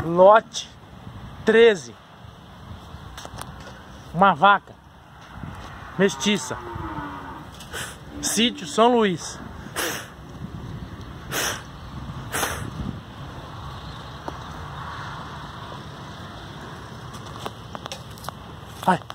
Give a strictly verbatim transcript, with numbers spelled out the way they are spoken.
Lote treze. Uma vaca mestiça. Sítio São Luís. Vai.